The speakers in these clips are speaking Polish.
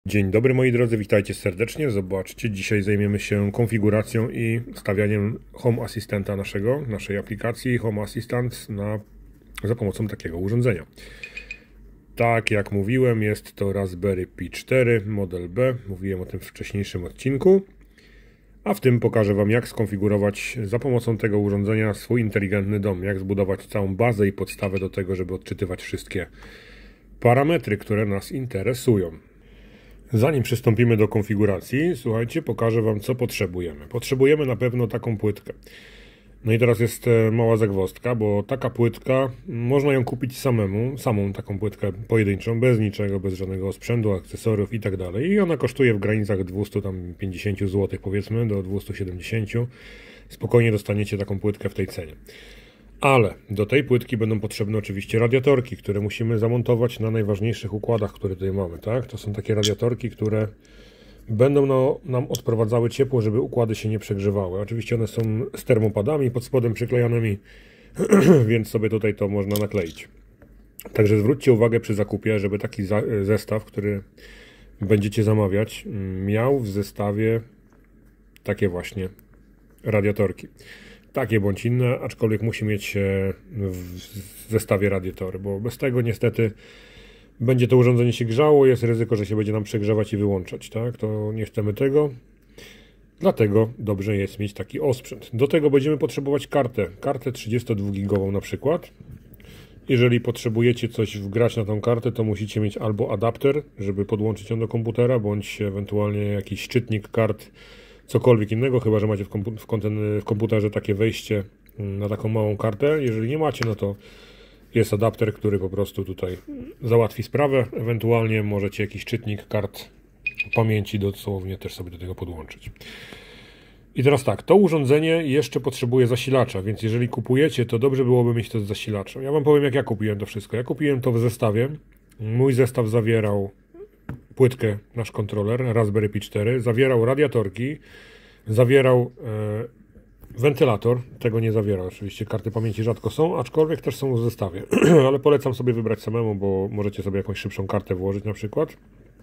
Dzień dobry moi drodzy, witajcie serdecznie. Zobaczcie, dzisiaj zajmiemy się konfiguracją i stawianiem Home Assistanta naszej aplikacji Home Assistant za pomocą takiego urządzenia. Tak jak mówiłem, jest to Raspberry Pi 4 model B. Mówiłem o tym w wcześniejszym odcinku. A w tym pokażę Wam, jak skonfigurować za pomocą tego urządzenia swój inteligentny dom. Jak zbudować całą bazę i podstawę do tego, żeby odczytywać wszystkie parametry, które nas interesują. Zanim przystąpimy do konfiguracji, słuchajcie, pokażę Wam, co potrzebujemy. Potrzebujemy na pewno taką płytkę. No i teraz jest mała zagwozdka, bo taka płytka, można ją kupić samą taką płytkę pojedynczą, bez niczego, bez żadnego sprzętu, akcesoriów i tak dalej. I ona kosztuje w granicach 250 zł, powiedzmy, do 270. Spokojnie dostaniecie taką płytkę w tej cenie. Ale do tej płytki będą potrzebne oczywiście radiatorki, które musimy zamontować na najważniejszych układach, które tutaj mamy, tak? To są takie radiatorki, które będą nam odprowadzały ciepło, żeby układy się nie przegrzewały. Oczywiście one są z termopadami pod spodem przyklejanymi, więc sobie tutaj to można nakleić. Także zwróćcie uwagę przy zakupie, żeby taki zestaw, który będziecie zamawiać, miał w zestawie takie właśnie radiatorki. Takie bądź inne, aczkolwiek musi mieć w zestawie radiatory, bo bez tego niestety będzie to urządzenie się grzało, jest ryzyko, że się będzie nam przegrzewać i wyłączać, tak? To nie chcemy tego, dlatego dobrze jest mieć taki osprzęt. Do tego będziemy potrzebować kartę 32-gigową na przykład. Jeżeli potrzebujecie coś wgrać na tą kartę, to musicie mieć albo adapter, żeby podłączyć ją do komputera, bądź ewentualnie jakiś czytnik kart, cokolwiek innego, chyba że macie w komputerze takie wejście na taką małą kartę. Jeżeli nie macie, no to jest adapter, który po prostu tutaj załatwi sprawę. Ewentualnie możecie jakiś czytnik kart pamięci dosłownie też sobie do tego podłączyć. I teraz tak, to urządzenie jeszcze potrzebuje zasilacza, więc jeżeli kupujecie, to dobrze byłoby mieć to z zasilaczem. Ja Wam powiem, jak ja kupiłem to wszystko. Ja kupiłem to w zestawie. Mój zestaw zawierał płytkę, nasz kontroler Raspberry Pi 4, zawierał radiatorki, zawierał wentylator, tego nie zawiera oczywiście, karty pamięci rzadko są, aczkolwiek też są w zestawie, ale polecam sobie wybrać samemu, bo możecie sobie jakąś szybszą kartę włożyć na przykład.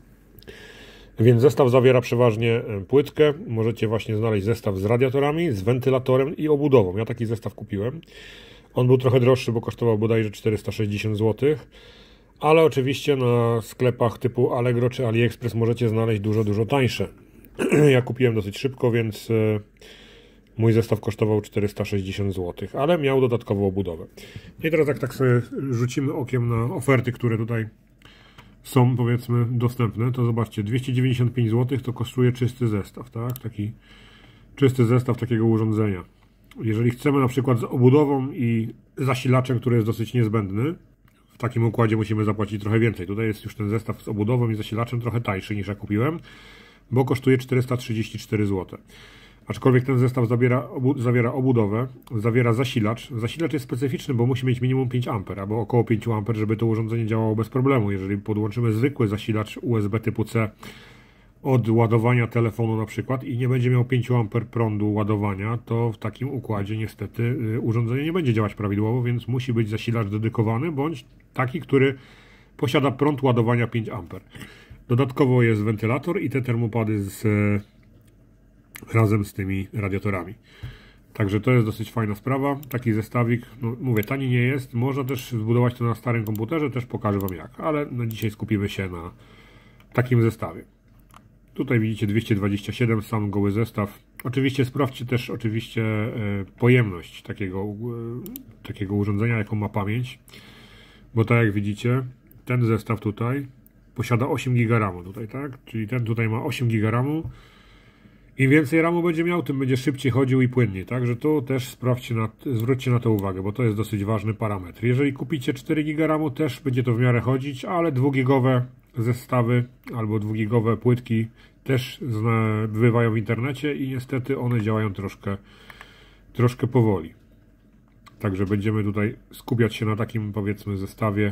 Więc zestaw zawiera przeważnie płytkę, możecie właśnie znaleźć zestaw z radiatorami, z wentylatorem i obudową. Ja taki zestaw kupiłem. On był trochę droższy, bo kosztował bodajże 460 zł. Ale oczywiście na sklepach typu Allegro czy AliExpress możecie znaleźć dużo tańsze. Ja kupiłem dosyć szybko, więc mój zestaw kosztował 460 zł, ale miał dodatkową obudowę. I teraz jak tak sobie rzucimy okiem na oferty, które tutaj są, powiedzmy, dostępne, to zobaczcie, 295 zł to kosztuje czysty zestaw, tak? Taki czysty zestaw takiego urządzenia. Jeżeli chcemy na przykład z obudową i zasilaczem, który jest dosyć niezbędny, w takim układzie musimy zapłacić trochę więcej. Tutaj jest już ten zestaw z obudową i zasilaczem trochę tańszy niż ja kupiłem, bo kosztuje 434 zł. Aczkolwiek ten zestaw zawiera obudowę, zawiera zasilacz. Zasilacz jest specyficzny, bo musi mieć minimum 5 A albo około 5 A, żeby to urządzenie działało bez problemu. Jeżeli podłączymy zwykły zasilacz USB typu C od ładowania telefonu na przykład i nie będzie miał 5 A prądu ładowania, to w takim układzie niestety urządzenie nie będzie działać prawidłowo, więc musi być zasilacz dedykowany bądź taki, który posiada prąd ładowania 5 A. Dodatkowo jest wentylator i te termopady razem z tymi radiatorami. Także to jest dosyć fajna sprawa. Taki zestawik, no mówię, tani nie jest. Można też zbudować to na starym komputerze, też pokażę Wam jak, ale na dzisiaj skupimy się na takim zestawie. Tutaj widzicie 227, sam goły zestaw. Oczywiście sprawdźcie też pojemność takiego urządzenia, jaką ma pamięć. Bo tak jak widzicie, ten zestaw tutaj posiada 8 GB RAMu tutaj, tak? Czyli ten tutaj ma 8 GB RAMu. Im więcej RAMu będzie miał, tym będzie szybciej chodził i płynniej. Także tu też zwróćcie na to uwagę, bo to jest dosyć ważny parametr. Jeżeli kupicie 4 GB RAMu, też będzie to w miarę chodzić, ale 2-gigowe zestawy albo 2-gigowe płytki też bywają w internecie i niestety one działają troszkę powoli. Także będziemy tutaj skupiać się na takim, powiedzmy, zestawie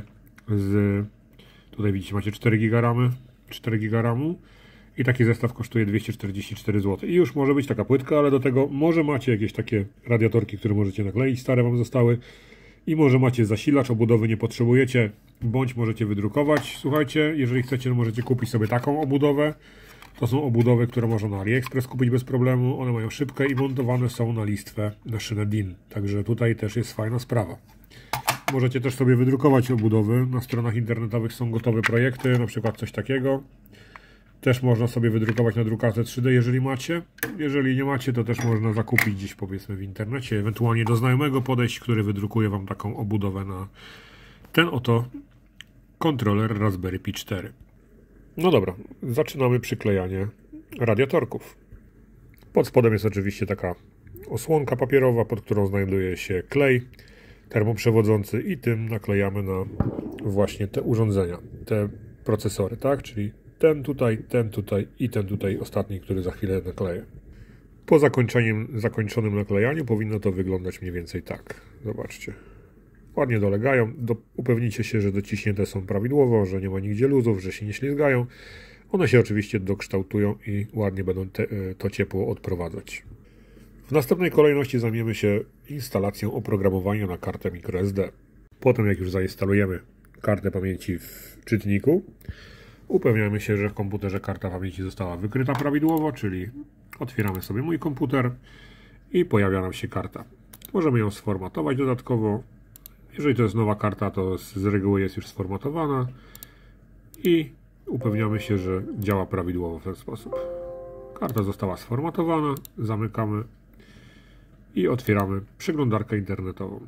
tutaj widzicie, macie 4 GB RAMu i taki zestaw kosztuje 244 zł. I już może być taka płytka, ale do tego może macie jakieś takie radiatorki, które możecie nakleić, stare Wam zostały I może macie zasilacz, obudowy nie potrzebujecie, bądź możecie wydrukować. Słuchajcie, jeżeli chcecie, możecie kupić sobie taką obudowę. To są obudowy, które można na AliExpress kupić bez problemu. One mają szybkę i montowane są na listwę, na szynę DIN. Także tutaj też jest fajna sprawa. Możecie też sobie wydrukować obudowy. Na stronach internetowych są gotowe projekty, na przykład coś takiego. Też można sobie wydrukować na drukarce 3D, jeżeli macie. Jeżeli nie macie, to też można zakupić gdzieś, powiedzmy, w internecie, ewentualnie do znajomego podejść, który wydrukuje Wam taką obudowę na ten oto kontroler Raspberry Pi 4. No dobra, zaczynamy przyklejanie radiatorków. Pod spodem jest oczywiście taka osłonka papierowa, pod którą znajduje się klej termoprzewodzący i tym naklejamy na właśnie te urządzenia, te procesory, tak? Czyli ten tutaj i ten tutaj ostatni, który za chwilę nakleję. Po zakończonym naklejaniu powinno to wyglądać mniej więcej tak. Zobaczcie. Ładnie dolegają. Upewnijcie się, że dociśnięte są prawidłowo, że nie ma nigdzie luzów, że się nie ślizgają. One się oczywiście dokształtują i ładnie będą to ciepło odprowadzać. W następnej kolejności zajmiemy się instalacją oprogramowania na kartę microSD. Potem, jak już zainstalujemy kartę pamięci w czytniku, upewniamy się, że w komputerze karta pamięci została wykryta prawidłowo, czyli otwieramy sobie mój komputer i pojawia nam się karta. Możemy ją sformatować dodatkowo. Jeżeli to jest nowa karta, to z reguły jest już sformatowana i upewniamy się, że działa prawidłowo w ten sposób. Karta została sformatowana, zamykamy i otwieramy przeglądarkę internetową.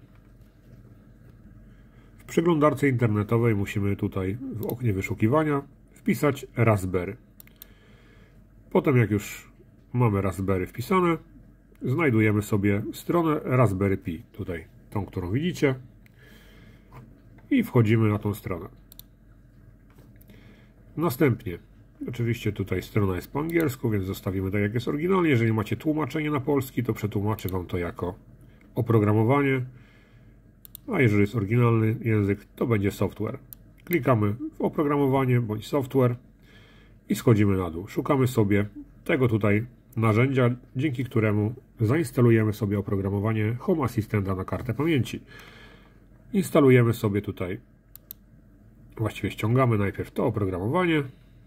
W przeglądarce internetowej musimy tutaj w oknie wyszukiwania wpisać Raspberry. Potem, jak już mamy Raspberry wpisane, znajdujemy sobie stronę Raspberry Pi, tutaj tą, którą widzicie, i wchodzimy na tą stronę. Następnie, oczywiście tutaj strona jest po angielsku, więc zostawimy tak, jak jest oryginalnie. Jeżeli macie tłumaczenie na polski, to przetłumaczy Wam to jako oprogramowanie, a jeżeli jest oryginalny język, to będzie software. Klikamy w oprogramowanie bądź software i schodzimy na dół. Szukamy sobie tego tutaj narzędzia, dzięki któremu zainstalujemy sobie oprogramowanie Home Assistanta na kartę pamięci. Instalujemy sobie tutaj, właściwie ściągamy najpierw to oprogramowanie.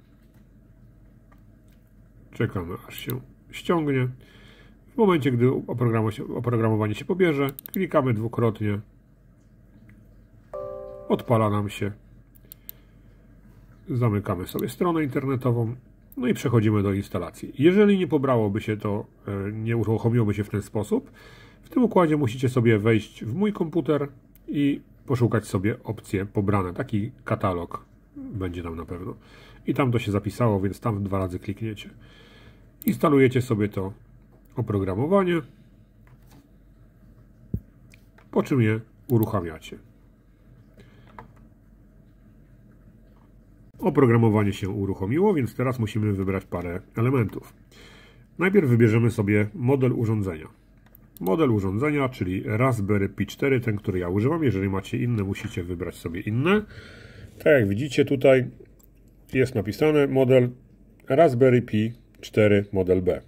Czekamy, aż się ściągnie. W momencie, gdy oprogramowanie się pobierze, klikamy dwukrotnie. Odpala nam się. Zamykamy sobie stronę internetową. No i przechodzimy do instalacji. Jeżeli nie pobrałoby się to, nie uruchomiłoby się w ten sposób, w tym układzie musicie sobie wejść w mój komputer i poszukać sobie opcje pobrane. Taki katalog będzie tam na pewno. I tam to się zapisało, więc tam 2 razy klikniecie. Instalujecie sobie to oprogramowanie, po czym je uruchamiacie. Oprogramowanie się uruchomiło, więc teraz musimy wybrać parę elementów. Najpierw wybierzemy sobie model urządzenia. Model urządzenia, czyli Raspberry Pi 4, ten, który ja używam. Jeżeli macie inne, musicie wybrać sobie inne. Tak jak widzicie, tutaj jest napisane model Raspberry Pi 4 model B.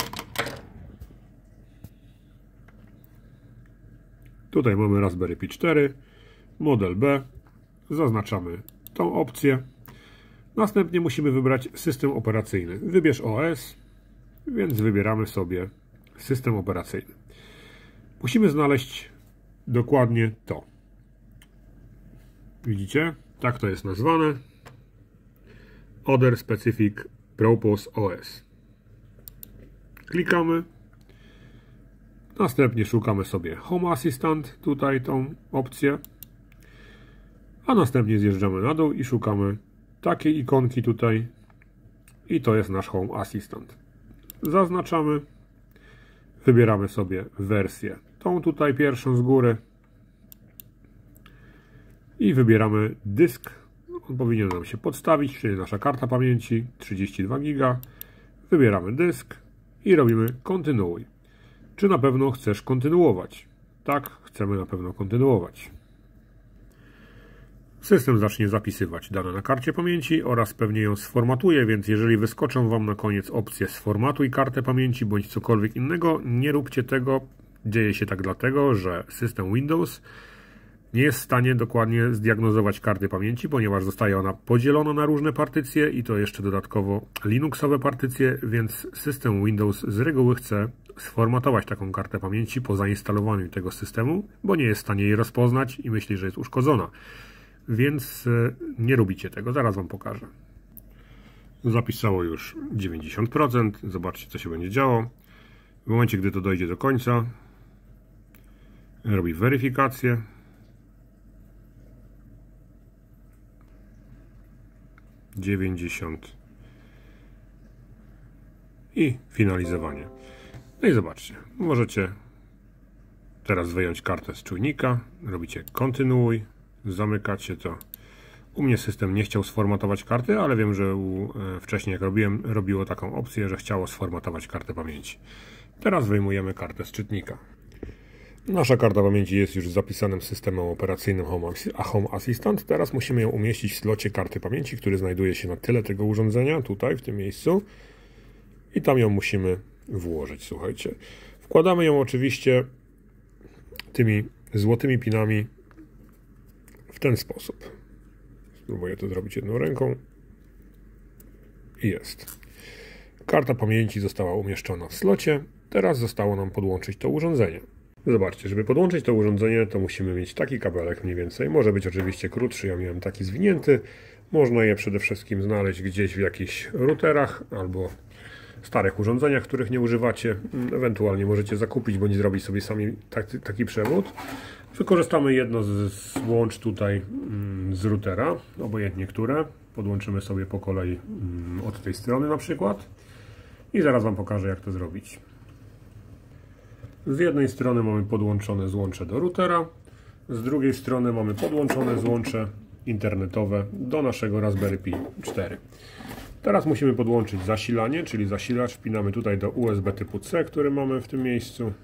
Tutaj mamy Raspberry Pi 4 model B. Zaznaczamy tą opcję. Następnie musimy wybrać system operacyjny. Wybierz OS, więc wybieramy sobie system operacyjny. Musimy znaleźć dokładnie to. Widzicie? Tak to jest nazwane. Other Specific Purpose OS. Klikamy. Następnie szukamy sobie Home Assistant, tutaj tą opcję. A następnie zjeżdżamy na dół i szukamy takiej ikonki tutaj. I to jest nasz Home Assistant. Zaznaczamy. Wybieramy sobie wersję. Tą tutaj pierwszą z góry. I wybieramy dysk. On powinien nam się podstawić, czyli nasza karta pamięci 32 GB. Wybieramy dysk i robimy kontynuuj. Czy na pewno chcesz kontynuować? Tak, chcemy na pewno kontynuować. System zacznie zapisywać dane na karcie pamięci oraz pewnie ją sformatuje, więc jeżeli wyskoczą Wam na koniec opcje sformatuj kartę pamięci bądź cokolwiek innego, nie róbcie tego. Dzieje się tak dlatego, że system Windows nie jest w stanie dokładnie zdiagnozować karty pamięci, ponieważ zostaje ona podzielona na różne partycje i to jeszcze dodatkowo Linuxowe partycje, więc system Windows z reguły chce sformatować taką kartę pamięci po zainstalowaniu tego systemu, bo nie jest w stanie jej rozpoznać i myśli, że jest uszkodzona. Więc nie robicie tego, zaraz Wam pokażę. Zapisało już 90%, zobaczcie, co się będzie działo. W momencie, gdy to dojdzie do końca, robi weryfikację. I finalizowanie. No i zobaczcie, możecie teraz wyjąć kartę z czujnika, robicie kontynuuj, zamykacie to. U mnie system nie chciał sformatować karty, ale wiem, że wcześniej jak robiło taką opcję, że chciało sformatować kartę pamięci. Teraz wyjmujemy kartę z czytnika. Nasza karta pamięci jest już z zapisanym systemem operacyjnym Home Assistant. Teraz musimy ją umieścić w slocie karty pamięci, który znajduje się na tyle tego urządzenia, tutaj, w tym miejscu. I tam ją musimy włożyć, słuchajcie. Wkładamy ją oczywiście tymi złotymi pinami w ten sposób. Spróbuję to zrobić jedną ręką. I jest. Karta pamięci została umieszczona w slocie. Teraz zostało nam podłączyć to urządzenie. Zobaczcie, żeby podłączyć to urządzenie, to musimy mieć taki kabelek mniej więcej. Może być oczywiście krótszy, ja miałem taki zwinięty. Można je przede wszystkim znaleźć gdzieś w jakichś routerach albo starych urządzeniach, których nie używacie. Ewentualnie możecie zakupić, bądź zrobić sobie sami taki przewód. Wykorzystamy jedno z łącz tutaj z routera, obojętnie które. Podłączymy sobie po kolei od tej strony na przykład. I zaraz Wam pokażę, jak to zrobić. Z jednej strony mamy podłączone złącze do routera, z drugiej strony mamy podłączone złącze internetowe do naszego Raspberry Pi 4. Teraz musimy podłączyć zasilanie, czyli zasilacz wpinamy tutaj do USB typu C, który mamy w tym miejscu.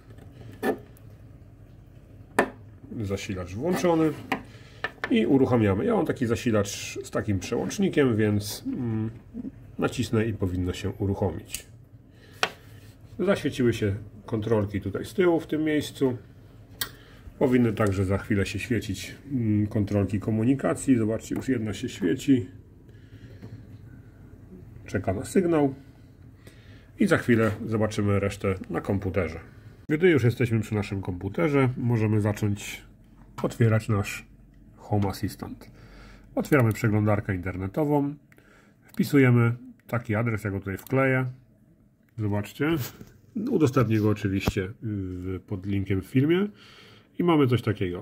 Zasilacz włączony i uruchamiamy. Ja mam taki zasilacz z takim przełącznikiem, więc nacisnę i powinno się uruchomić. Zaświeciły się kontrolki tutaj z tyłu w tym miejscu. Powinny także za chwilę się świecić kontrolki komunikacji. Zobaczcie, już jedna się świeci. Czeka na sygnał. I za chwilę zobaczymy resztę na komputerze. Gdy już jesteśmy przy naszym komputerze, możemy zacząć otwierać nasz Home Assistant. Otwieramy przeglądarkę internetową. Wpisujemy taki adres, ja go tutaj wkleję. Zobaczcie. Udostępnię go oczywiście pod linkiem w filmie. I mamy coś takiego.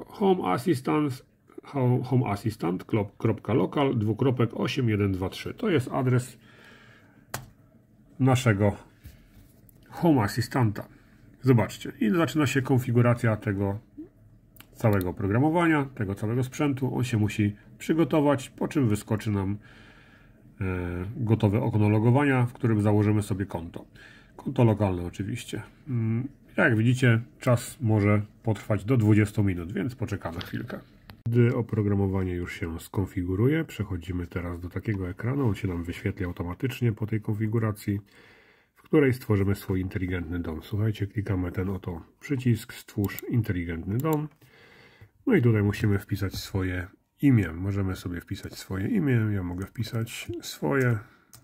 homeassistant.local/8123. To jest adres naszego Home Assistanta. Zobaczcie. I zaczyna się konfiguracja tego całego oprogramowania, tego całego sprzętu. On się musi przygotować, po czym wyskoczy nam gotowe okno logowania, w którym założymy sobie konto. Konto lokalne oczywiście. Jak widzicie, czas może potrwać do 20 minut, więc poczekamy chwilkę. Gdy oprogramowanie już się skonfiguruje, przechodzimy teraz do takiego ekranu. On się nam wyświetli automatycznie po tej konfiguracji, w której stworzymy swój inteligentny dom. Słuchajcie, klikamy ten oto przycisk Stwórz inteligentny dom. No i tutaj musimy wpisać swoje imię. Możemy sobie wpisać swoje imię. Ja mogę wpisać swoje.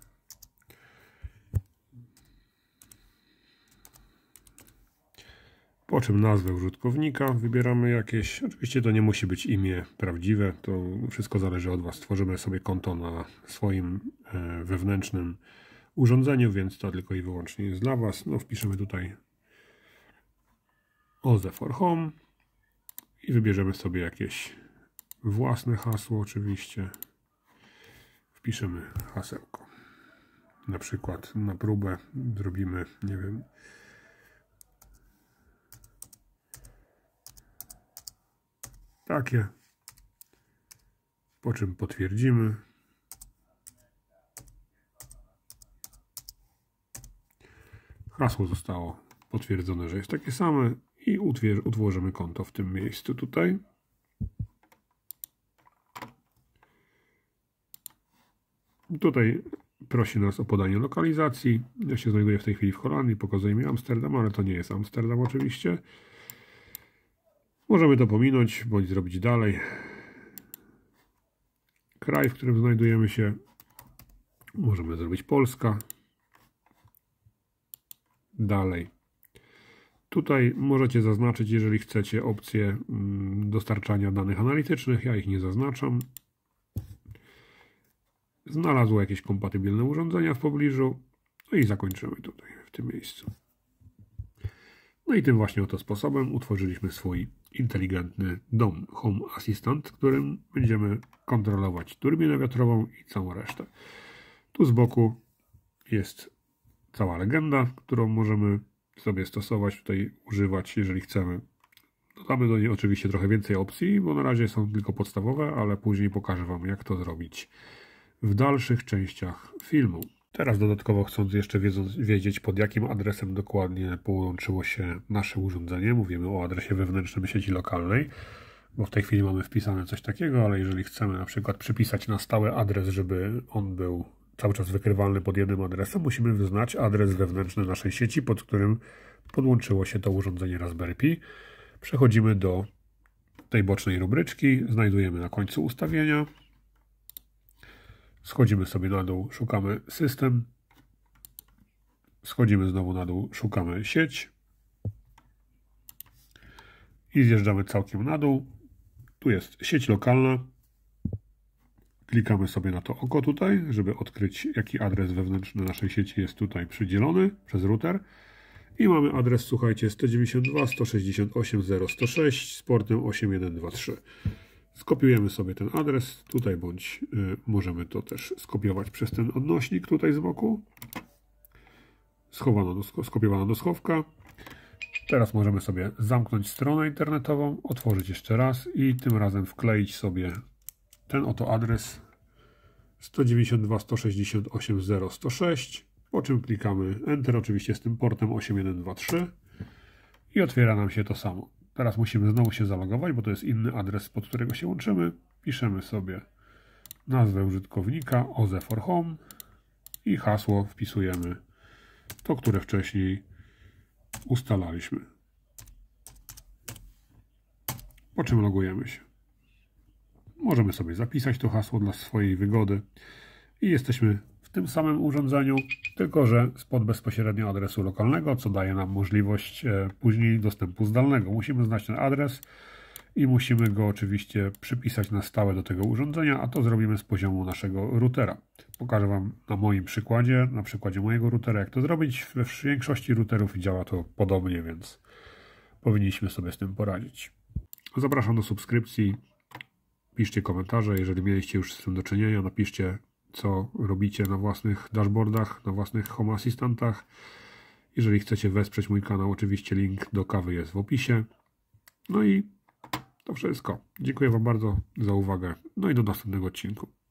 Po czym nazwę użytkownika wybieramy jakieś. Oczywiście to nie musi być imię prawdziwe. To wszystko zależy od Was. Tworzymy sobie konto na swoim wewnętrznym urządzeniu, więc to tylko i wyłącznie jest dla Was. No, wpiszemy tutaj OZE for Home i wybierzemy sobie jakieś własne hasło oczywiście. Wpiszemy hasełko. Na przykład na próbę zrobimy, nie wiem, takie, po czym potwierdzimy. Hasło zostało potwierdzone, że jest takie same i utworzymy konto w tym miejscu tutaj. Tutaj prosi nas o podanie lokalizacji. Ja się znajduję w tej chwili w Holandii, pokazuje mi Amsterdam, ale to nie jest Amsterdam oczywiście. Możemy to pominąć, bądź zrobić dalej. Kraj, w którym znajdujemy się. Możemy zrobić Polska. Dalej. Tutaj możecie zaznaczyć, jeżeli chcecie, opcję dostarczania danych analitycznych. Ja ich nie zaznaczam. Znalazło jakieś kompatybilne urządzenia w pobliżu. No i zakończymy tutaj, w tym miejscu. No i tym właśnie oto sposobem utworzyliśmy swój inteligentny dom Home Assistant, którym będziemy kontrolować turbinę wiatrową i całą resztę. Tu z boku jest cała legenda, którą możemy sobie stosować, tutaj używać, jeżeli chcemy. Dodamy do niej oczywiście trochę więcej opcji, bo na razie są tylko podstawowe, ale później pokażę Wam, jak to zrobić w dalszych częściach filmu. Teraz dodatkowo, chcąc jeszcze wiedzieć, pod jakim adresem dokładnie połączyło się nasze urządzenie, mówimy o adresie wewnętrznym sieci lokalnej, bo w tej chwili mamy wpisane coś takiego, ale jeżeli chcemy na przykład przypisać na stałe adres, żeby on był cały czas wykrywalny pod jednym adresem, musimy wyznać adres wewnętrzny naszej sieci, pod którym podłączyło się to urządzenie Raspberry Pi. Przechodzimy do tej bocznej rubryczki, znajdujemy na końcu ustawienia. Schodzimy sobie na dół, szukamy system. Schodzimy znowu na dół, szukamy sieć. I zjeżdżamy całkiem na dół. Tu jest sieć lokalna. Klikamy sobie na to oko tutaj, żeby odkryć, jaki adres wewnętrzny naszej sieci jest tutaj przydzielony przez router. I mamy adres, słuchajcie, 192.168.0.106 z portem 8123. Skopiujemy sobie ten adres tutaj, bądź możemy to też skopiować przez ten odnośnik tutaj z boku. Skopiowana do schowka. Teraz możemy sobie zamknąć stronę internetową, otworzyć jeszcze raz i tym razem wkleić sobie ten oto adres 192.168.0.106, po czym klikamy Enter, oczywiście z tym portem 8123 i otwiera nam się to samo. Teraz musimy znowu się zalogować, bo to jest inny adres, pod którego się łączymy. Piszemy sobie nazwę użytkownika OZE4Home i hasło wpisujemy to, które wcześniej ustalaliśmy. Po czym logujemy się. Możemy sobie zapisać to hasło dla swojej wygody i jesteśmy w tym samym urządzeniu, tylko że spod bezpośrednio adresu lokalnego, co daje nam możliwość później dostępu zdalnego. Musimy znać ten adres i musimy go oczywiście przypisać na stałe do tego urządzenia, a to zrobimy z poziomu naszego routera. Pokażę Wam na moim przykładzie, na przykładzie mojego routera, jak to zrobić. We większości routerów działa to podobnie, więc powinniśmy sobie z tym poradzić. Zapraszam do subskrypcji. Piszcie komentarze, jeżeli mieliście już z tym do czynienia, napiszcie, co robicie na własnych dashboardach, na własnych Home Assistantach. Jeżeli chcecie wesprzeć mój kanał, oczywiście link do kawy jest w opisie. No i to wszystko. Dziękuję Wam bardzo za uwagę. No i do następnego odcinku.